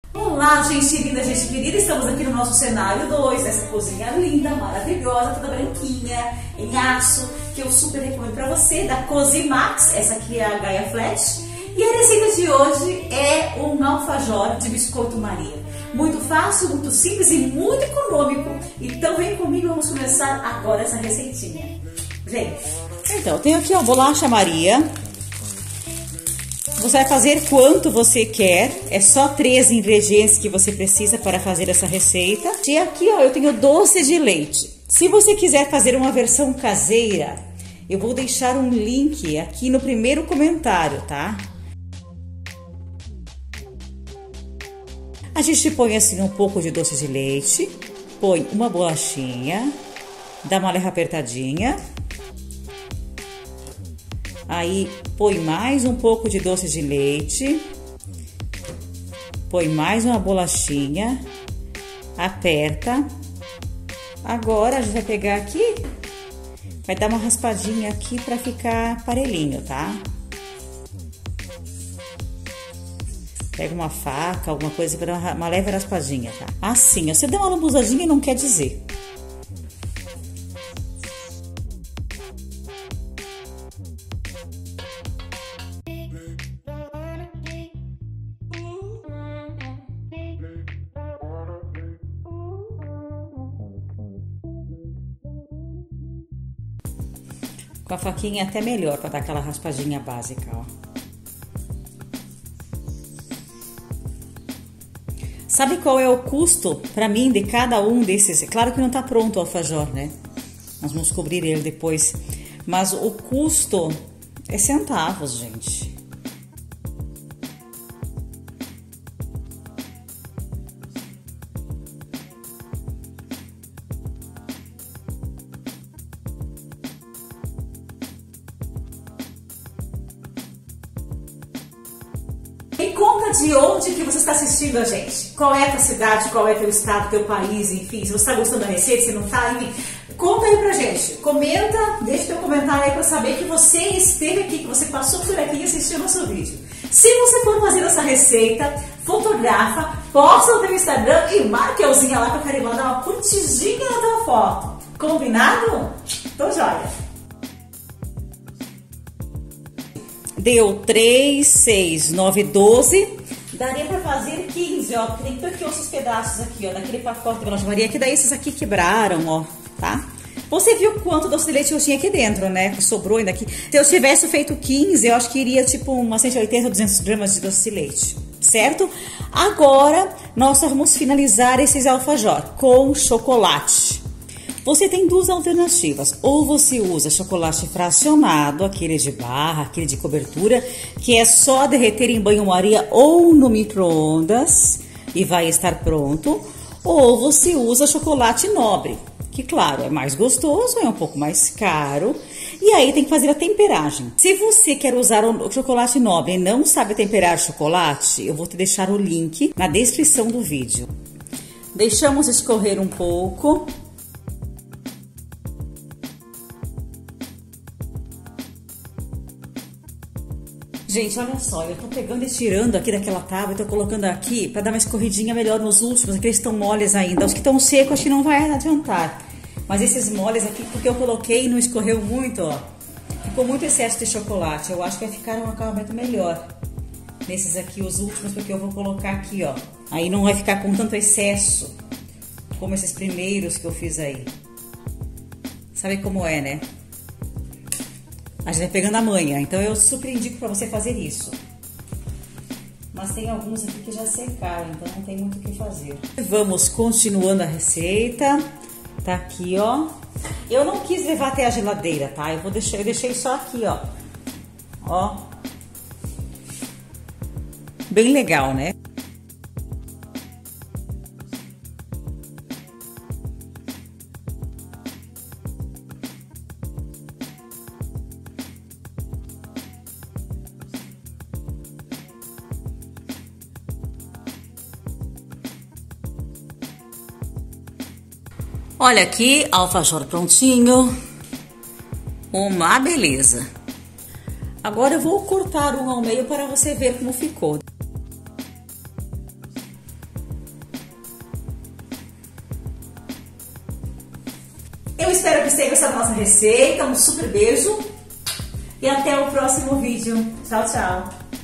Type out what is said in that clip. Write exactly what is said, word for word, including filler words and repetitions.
Olá, gente linda, gente querida, estamos aqui no nosso cenário dois, essa cozinha linda, maravilhosa, toda branquinha, em aço, que eu super recomendo pra você, da Cosimax. Essa aqui é a Gaia Flash. E a receita de hoje é um alfajor de biscoito Maria. Muito fácil, muito simples e muito econômico. Então vem comigo, vamos começar agora essa receitinha. Vem! Então, eu tenho aqui a bolacha Maria. Você vai fazer quanto você quer, é só três ingredientes que você precisa para fazer essa receita. E aqui, ó, eu tenho doce de leite. Se você quiser fazer uma versão caseira, eu vou deixar um link aqui no primeiro comentário, tá? A gente põe assim um pouco de doce de leite, põe uma bolachinha, dá uma leve apertadinha. Aí, põe mais um pouco de doce de leite, põe mais uma bolachinha, aperta. Agora, a gente vai pegar aqui, vai dar uma raspadinha aqui pra ficar parelhinho, tá? Pega uma faca, alguma coisa para dar uma leve raspadinha, tá? Assim, você deu uma lambuzadinha não quer dizer. Com a faquinha é até melhor para dar aquela raspadinha básica, ó. Sabe qual é o custo para mim de cada um desses? Claro que não tá pronto o alfajor, né? Nós vamos cobrir ele depois. Mas o custo é centavos, gente. Me conta de onde que você está assistindo a gente. Qual é a tua cidade, qual é teu estado, teu país, enfim. Se você está gostando da receita, se não está, enfim. Conta aí pra gente. Comenta, deixa teu comentário aí pra saber que você esteve aqui, que você passou por aqui e assistiu o nosso vídeo. Se você for fazer essa receita, fotografa, posta no teu Instagram e marca a Elzinha lá pra carimbar, dar uma curtidinha na tua foto. Combinado? Tô joia! Deu três, seis, nove, doze. Daria pra fazer quinze, ó. Tem aqui esses pedaços aqui, ó, daquele pacote de bolacha Maria, que daí esses aqui quebraram, ó, tá? Você viu quanto doce de leite eu tinha aqui dentro, né? Que sobrou ainda aqui. Se eu tivesse feito quinze, eu acho que iria tipo umas cento e oitenta, duzentas gramas de doce de leite, certo? Agora, nós vamos finalizar esses alfajor com chocolate. Você tem duas alternativas, ou você usa chocolate fracionado, aquele de barra, aquele de cobertura, que é só derreter em banho-maria ou no micro-ondas e vai estar pronto, ou você usa chocolate nobre, que claro, é mais gostoso, é um pouco mais caro, e aí tem que fazer a temperagem. Se você quer usar o chocolate nobre e não sabe temperar chocolate, eu vou te deixar o link na descrição do vídeo. Deixamos escorrer um pouco. Gente, olha só, eu tô pegando e tirando aqui daquela tábua e tô colocando aqui pra dar uma escorridinha melhor nos últimos, aqueles estão moles ainda. Os que estão secos acho que não vai adiantar. Mas esses moles aqui, porque eu coloquei e não escorreu muito, ó. Ficou muito excesso de chocolate, eu acho que vai ficar um acabamento melhor. Nesses aqui, os últimos, porque eu vou colocar aqui, ó. Aí não vai ficar com tanto excesso, como esses primeiros que eu fiz aí. Sabe como é, né? A gente vai pegando a manha, então eu super indico para você fazer isso. Mas tem alguns aqui que já secaram, então não tem muito o que fazer. Vamos continuando a receita. Tá aqui, ó. Eu não quis levar até a geladeira, tá? Eu vou deixar, eu deixei só aqui, ó. Ó. Bem legal, né? Olha aqui, alfajor prontinho. Uma beleza. Agora eu vou cortar um ao meio para você ver como ficou. Eu espero que vocês tenham gostado da nossa receita. Um super beijo. E até o próximo vídeo. Tchau, tchau.